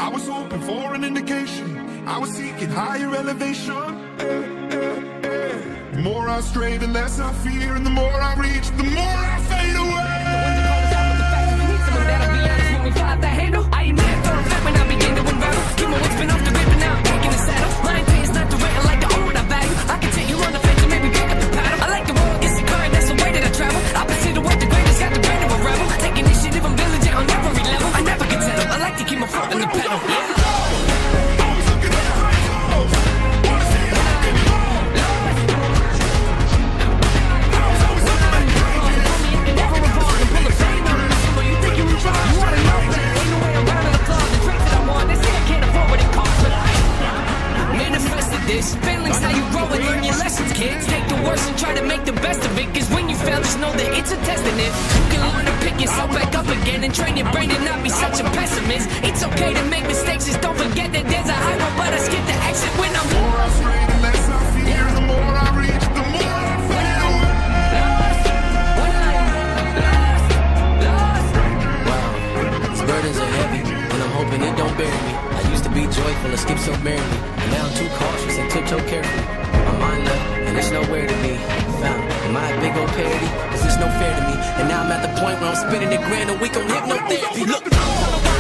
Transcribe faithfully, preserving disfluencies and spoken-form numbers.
I was hoping for an indication, I was seeking higher elevation. The more I stray, the less I fear, and the more I reach, the more I fade away. I ain't mad for a fact when I begin to unravel. Give my what's been off the grip and now I'm back in the saddle. My intent is not to rate, I like to own what I value. I can take you on the fence and maybe pick up the paddle. I like the road against the current, that's the way that I travel. Opposite of what the greatest, got the brain of a rebel. Take initiative, I'm diligent on every level. I never get settled, I like to keep my foot on the pedal. This feeling's how you grow and learn your lessons, kids. Take the worst and try to make the best of it, cause when you fail, just know that it's a test. And if you can learn to pick yourself back up again and train your brain to not be such a pessimist, it's okay to make mistakes, just don't forget that there's a high road, but I skip the exit when I'm The more I stray, the less I fear, the more I reach, the more I fade away. Wow, these burdens are heavy, and I'm hoping it don't bury me. I used to be joyful and skip so merrily, and now I'm too cautious and tiptoe carefully. My mind left, and it's nowhere to be found. Am I a big old parody? Cause it's no fair to me. And now I'm at the point where I'm spending a grand a week on hypnotherapy. Look,